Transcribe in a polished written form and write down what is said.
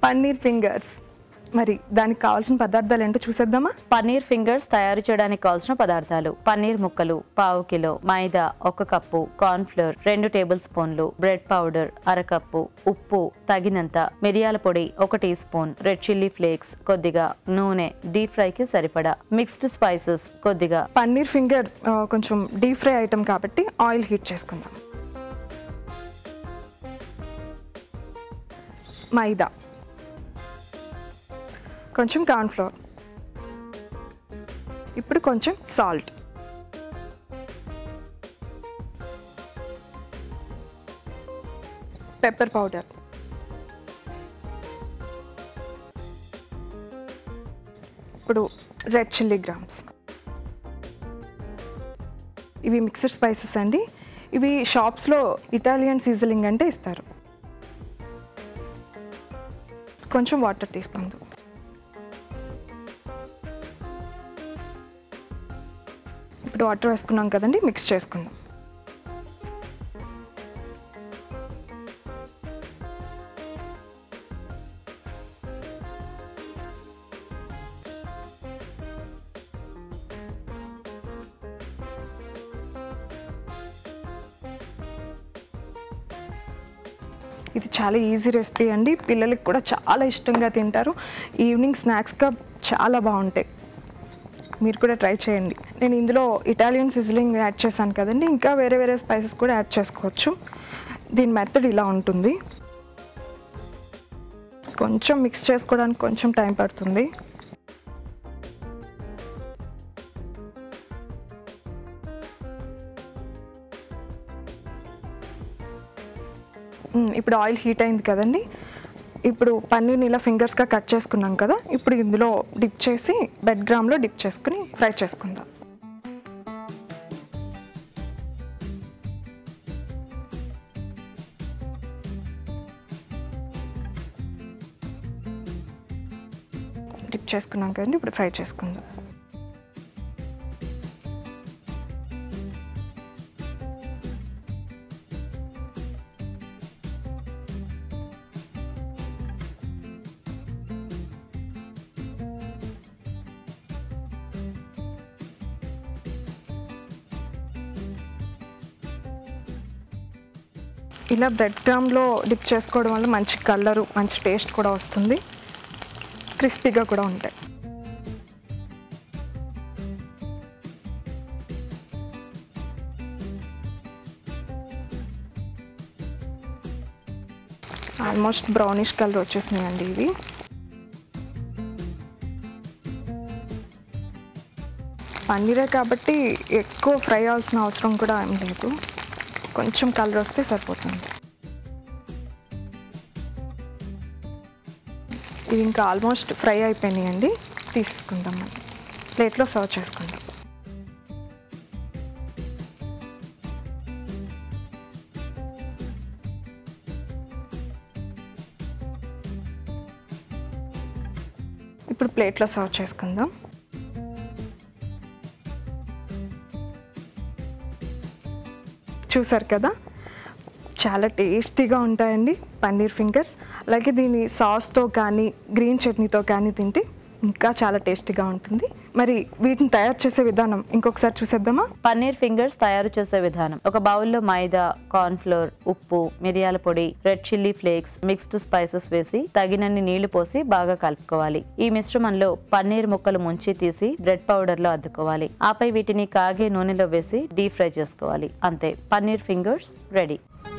Paneer fingers. మరి దానికి కావాల్సిన పదార్థాలు ఏంటో చూసేద్దామా? పన్నీర్ ఫింగర్స్ తయారు చేయడానికి కావాల్సిన పదార్థాలు: పన్నీర్ ముక్కలు పావు kilo, maida 1 cup, corn flour 2 table స్పూన్లు, బ్రెడ్ పౌడర్ 1/2 కప్పు, ఉప్పు తగినంత, మిరియాల పొడి 1 tea spoon, red chilli flakes కొద్దిగా, నూనె, డీప్ ఫ్రైకి సరిపడా, మిక్స్డ్ స్పైసెస్ కొద్దిగా. పన్నీర్ ఫింగర్ కొంచెం డీప్ ఫ్రై ఐటమ్ కాబట్టి ఆయిల్ హీట్ చేసుకుందాం. మైదా, కొంచెం కార్న్ ఫ్లోర్, ఇప్పుడు కొంచెం సాల్ట్, పెప్పర్ పౌడర్, ఇప్పుడు రెడ్ చిల్లీ గ్రామ్స్. ఇవి మిక్స్డ్ స్పైసెస్ అండి. ఇవి షాప్స్లో ఇటాలియన్ సీజనింగ్ అంటే ఇస్తారు. కొంచెం వాటర్ తీసుకుందాం. ఇప్పుడు వాటర్ వేసుకున్నాం కదండి, మిక్స్ చేసుకుందాం. ఇది చాలా ఈజీ రెసిపీ అండి. పిల్లలకి కూడా చాలా ఇష్టంగా తింటారు. ఈవినింగ్ స్నాక్స్గా చాలా బాగుంటాయి. మీరు కూడా ట్రై చేయండి. నేను ఇందులో ఇటాలియన్ సిజ్లింగ్ యాడ్ చేశాను కదండి, ఇంకా వేరే వేరే స్పైసెస్ కూడా యాడ్ చేసుకోవచ్చు. దీని మెథడ్ ఇలా ఉంటుంది. కొంచెం మిక్స్ చేసుకోవడానికి కొంచెం టైం పడుతుంది. ఇప్పుడు ఆయిల్ హీట్ అయింది కదండి. ఇప్పుడు పన్నీర్ని ఇలా ఫింగర్స్గా కట్ చేసుకున్నాం కదా, ఇప్పుడు ఇందులో డిప్ చేసి బెడ్ గ్రామ్లో డిప్ చేసుకుని ఫ్రై చేసుకుందాం. డిప్ చేసుకున్నాం కదండి, ఇప్పుడు ఫ్రై చేసుకుందాం. ఇలా బ్రెడ్ క్రమ్లో డిప్ చేసుకోవడం వల్ల మంచి కలరు, మంచి టేస్ట్ కూడా వస్తుంది. క్రిస్పీగా కూడా ఉంటాయి. ఆల్మోస్ట్ బ్రౌనిష్ కలర్ వచ్చేసినాయండి ఇవి. పన్నీరే కాబట్టి ఎక్కువ ఫ్రై అవ్వాల్సిన అవసరం కూడా ఏం లేదు. కొంచెం కలర్ వస్తే సరిపోతుంది. ఇవి ఇంకా ఆల్మోస్ట్ ఫ్రై అయిపోయినాయండి. తీసుకుందాం, మనం ప్లేట్లో సర్వ్ చేసుకుందాం. ఇప్పుడు ప్లేట్లో సర్వ్ చేసుకుందాం. చూసారు కదా, చాలా టేస్టీగా ఉంటాయండి పన్నీర్ ఫింగర్స్. అలాగే దీని సాస్తో కానీ గ్రీన్ చట్నీతో కానీ తింటే ఇంకా చాలా టేస్టీగా ఉంటుంది. మరి వీటిని తయారు చేసే విధానం ఇంకొకసారి చూసేద్దామా? పన్నీర్ ఫింగర్స్ తయారు చేసే విధానం: ఒక బౌల్లో మైదా, కార్న్ ఫ్లోర్, ఉప్పు, మిరియాల పొడి, red chilli flakes, mixed spices వేసి తగినన్ని నీళ్లు పోసి బాగా కలుపుకోవాలి. ఈ మిశ్రమంలో పన్నీర్ ముక్కలు ముంచి తీసి బ్రెడ్ పౌడర్ లో అద్దుకోవాలి. ఆపై వీటిని కాగే నూనెలో వేసి డీప్ ఫ్రై చేసుకోవాలి. అంతే, పన్నీర్ ఫింగర్స్ రెడీ.